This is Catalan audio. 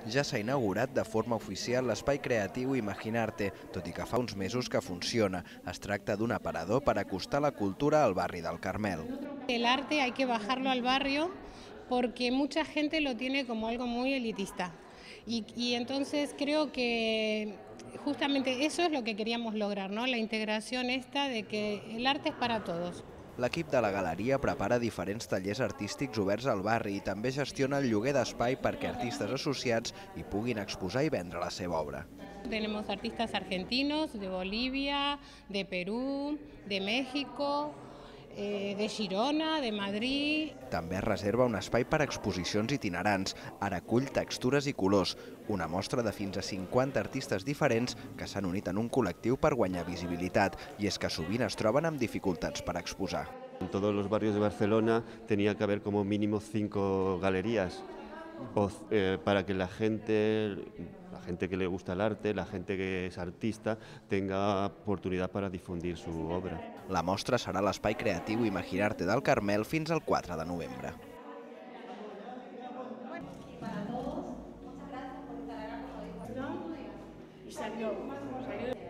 ja s'ha inaugurat de forma oficial l'espai creatiu Imaginarte, tot i que fa uns mesos que funciona. Es tracta d'un aparador per acostar la cultura al barri del Carmel. El arte hay que bajarlo al barrio porque mucha gente lo tiene como algo muy elitista. Y entonces creo que justamente eso es lo que queríamos lograr, ¿no? La integración esta de que el arte es para todos. L'equip de la galeria prepara diferents tallers artístics oberts al barri i també gestiona el lloguer d'espai perquè artistes associats hi puguin exposar i vendre la seva obra. Tenemos artistas argentinos, de Bolivia, de Perú, de México, de Girona, de Madrid. També es reserva un espai per a exposicions itinerants. Ara acull textures i colors, una mostra de fins a 50 artistes diferents que s'han unit en un col·lectiu per guanyar visibilitat, i és que sovint es troben amb dificultats per exposar. En todos los barrios de Barcelona tenía que haber como mínimo 5 galerías para que la gente que le gusta el arte, la gente que es artista, tenga oportunidad para difundir su obra. La mostra serà a l'espai creatiu Imaginarte del Carmel fins al 4 de novembre. Y salió.